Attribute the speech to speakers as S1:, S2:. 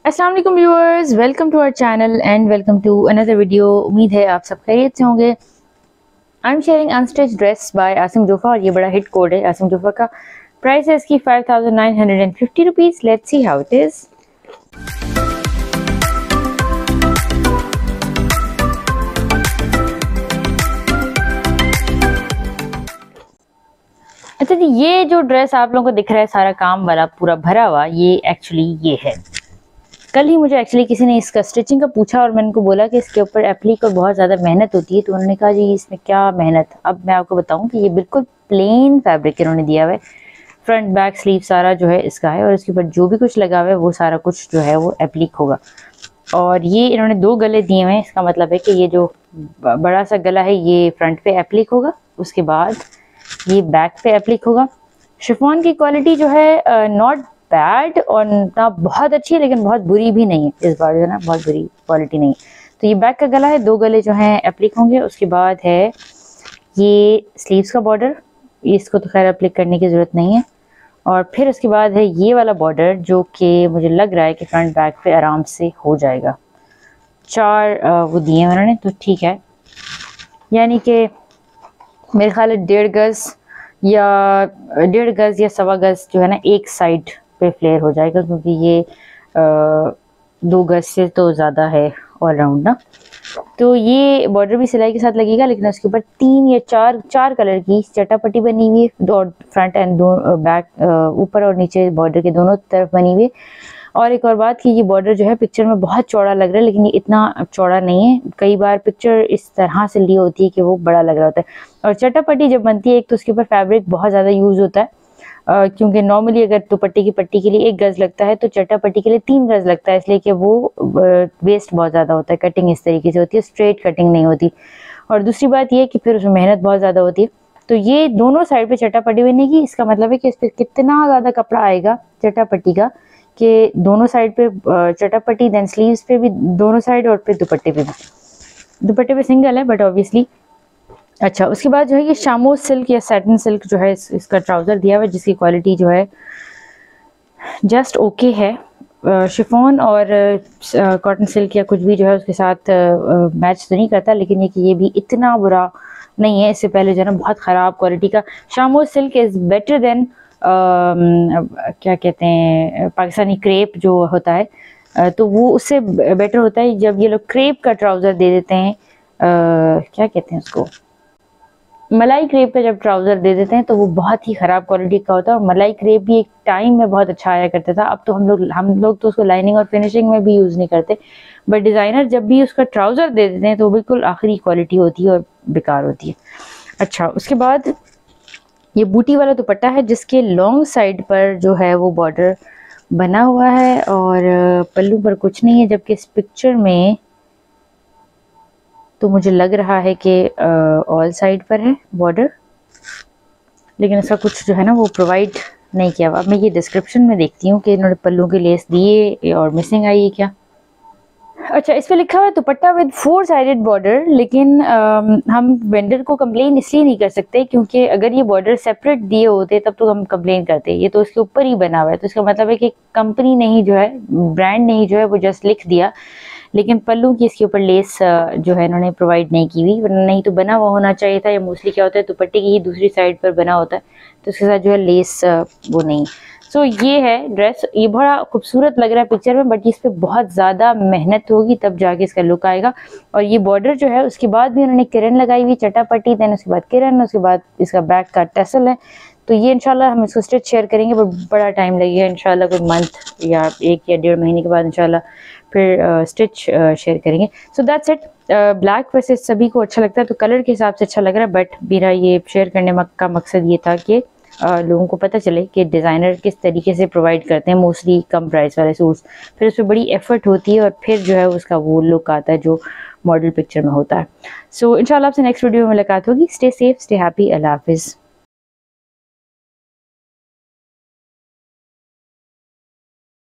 S1: अस्सलाम वालेकुम viewers, welcome to our channel and welcome to another video. उम्मीद है आप सब खैरियत से होंगे। I am sharing unstitched dress by Asim Jofa और ये बड़ा हिट कोड है आसिम जोफा का। प्राइस है इसकी 5950 rupees. Let's see how it is. अच्छा जी, ये जो ड्रेस आप लोगों को दिख रहा है सारा काम वाला पूरा भरा हुआ, ये एक्चुअली ये है। कल ही मुझे एक्चुअली किसी ने इसका स्टिचिंग का पूछा और मैंने उनको बोला कि इसके ऊपर एप्लिक और बहुत ज़्यादा मेहनत होती है, तो उन्होंने कहा जी इसमें क्या मेहनत। अब मैं आपको बताऊं कि ये बिल्कुल प्लेन फैब्रिक इन्होंने दिया हुआ है। फ्रंट बैक स्लीव सारा जो है इसका है और इसके ऊपर जो भी कुछ लगा हुआ है वो सारा कुछ जो है वो एप्लिक होगा। और ये इन्होंने 2 गले दिए हुए हैं। इसका मतलब है कि ये जो बड़ा सा गला है ये फ्रंट पे एप्लिक होगा, उसके बाद ये बैक पे एप्लिक होगा। शिफॉन की क्वालिटी जो है नॉट बैड और ना बहुत अच्छी है लेकिन बहुत बुरी भी नहीं है। इस बार जो है ना बहुत बुरी क्वालिटी नहीं है। तो ये बैक का गला है, 2 गले जो हैं एप्लिक होंगे। उसके बाद है ये स्लीव्स का बॉर्डर, इसको तो खैर एप्लिक करने की ज़रूरत नहीं है। और फिर उसके बाद है ये वाला बॉर्डर जो कि मुझे लग रहा है कि फ्रंट बैक पे आराम से हो जाएगा। 4 वो दिए हैं उन्होंने, तो ठीक है। यानी कि मेरे ख्याल है 1.5 गज या 1.5 गज या 1.25 गज जो है ना एक साइड पे फ्लेयर हो जाएगा, क्योंकि ये 2 गज से तो ज़्यादा है ऑल राउंड ना। तो ये बॉर्डर भी सिलाई के साथ लगेगा, लेकिन उसके ऊपर 3 या 4 कलर की चटापट्टी बनी हुई है, और फ्रंट एंड बैक ऊपर और नीचे बॉर्डर के दोनों तरफ बनी हुई है। और एक और बात कि ये बॉर्डर जो है पिक्चर में बहुत चौड़ा लग रहा है, लेकिन ये इतना चौड़ा नहीं है। कई बार पिक्चर इस तरह से ली होती है कि वो बड़ा लग रहा होता है। और चटापट्टी जब बनती है एक तो उसके ऊपर फैब्रिक बहुत ज़्यादा यूज़ होता है, क्योंकि नॉर्मली अगर दुपट्टे की पट्टी के लिए 1 गज लगता है तो चटापट्टी के लिए 3 गज लगता है, इसलिए कि वो वेस्ट बहुत ज़्यादा होता है। कटिंग इस तरीके से होती है, स्ट्रेट कटिंग नहीं होती। और दूसरी बात ये कि फिर उसमें मेहनत बहुत ज़्यादा होती है। तो ये दोनों साइड पे चटापट्टी बनेगी, इसका मतलब है कि इस पर कितना ज़्यादा कपड़ा आएगा चटापट्टी का कि दोनों साइड पे चटापट्टी, देन स्लीव्स पे भी दोनों साइड, और फिर दुपट्टे पे भी। दुपट्टे पे सिंगल है बट ऑब्वियसली। अच्छा, उसके बाद जो है ये शामो सिल्क या सैटिन सिल्क जो है इसका ट्राउज़र दिया हुआ है, जिसकी क्वालिटी जो है जस्ट ओके है। शिफॉन और कॉटन सिल्क या कुछ भी जो है उसके साथ मैच तो नहीं करता, लेकिन ये भी इतना बुरा नहीं है। इससे पहले जो है ना बहुत ख़राब क्वालिटी का शामो सिल्क इज़ बेटर देन क्या कहते हैं पाकिस्तानी क्रेप जो होता है, तो वो उससे बेटर होता है। जब ये लोग क्रेप का ट्राउज़र दे देते हैं, क्या कहते हैं उसको, मलाई क्रेप का जब ट्राउज़र दे देते हैं तो वो बहुत ही ख़राब क्वालिटी का होता है। और मलाई क्रेप भी एक टाइम में बहुत अच्छा आया करता था, अब तो हम लोग तो उसको लाइनिंग और फिनिशिंग में भी यूज़ नहीं करते। बट डिज़ाइनर जब भी उसका ट्राउज़र दे देते हैं तो वो बिल्कुल आखिरी क्वालिटी होती है और बेकार होती है। अच्छा, उसके बाद ये बूटी वाला दुपट्टा है जिसके लॉन्ग साइड पर जो है वो बॉर्डर बना हुआ है और पल्लू पर कुछ नहीं है, जबकि इस पिक्चर में तो मुझे लग रहा है कि ऑल साइड पर है बॉर्डर, लेकिन इसका कुछ जो है ना वो प्रोवाइड नहीं किया हुआ। अब मैं ये डिस्क्रिप्शन में देखती हूँ कि इन्होंने पल्लू की लेस दिए और मिसिंग आई है क्या। अच्छा, इस पे लिखा हुआ है दुपट्टा विद 4 साइडेड बॉर्डर, लेकिन हम वेंडर को कंप्लेन इसलिए नहीं कर सकते क्योंकि अगर ये बॉर्डर सेपरेट दिए होते तब तो हम कंप्लेन करते। ये तो इसके ऊपर ही बना हुआ है, तो इसका मतलब है कि कंपनी ने ही जो है, ब्रांड ने ही जो है वो जस्ट लिख दिया, लेकिन पल्लू की इसके ऊपर लेस जो है इन्होंने प्रोवाइड नहीं की हुई। वरना नहीं तो बना हुआ होना चाहिए था। या मोस्टली क्या होता है दुपट्टे की ही दूसरी साइड पर बना होता है, तो उसके साथ जो है लेस वो नहीं। सो ये है ड्रेस, ये बड़ा खूबसूरत लग रहा है पिक्चर में, बट इस पे बहुत ज़्यादा मेहनत होगी तब जाके इसका लुक आएगा। और ये बॉर्डर जो है उसके बाद भी उन्होंने किरन लगाई हुई, चटापट्टी, देन उसके बाद किरन, उसके बाद इसका बैक का टसल है। तो ये इंशाल्लाह हम इसको स्टिच शेयर करेंगे, बट बड़ा टाइम लगेगा। इंशाल्लाह कोई मंथ या 1 या 1.5 महीने के बाद इंशाल्लाह फिर स्टिच शेयर करेंगे। So that's it. ब्लैक वैसे सभी को अच्छा लगता है तो कलर के हिसाब से अच्छा लग रहा है, बट मेरा ये शेयर करने का मकसद ये था कि लोगों को पता चले कि डिज़ाइनर किस तरीके से प्रोवाइड करते हैं मोस्टली कम प्राइस वाले सूट्स। फिर उसमें बड़ी एफर्ट होती है और फिर जो है उसका वो लुक आता है जो मॉडल पिक्चर में होता है। सो इंशाल्लाह आपसे नेक्स्ट वीडियो में मुलाकात होगी। स्टे सेफ, स्टे हैप्पी, अल्लाह हाफिज़।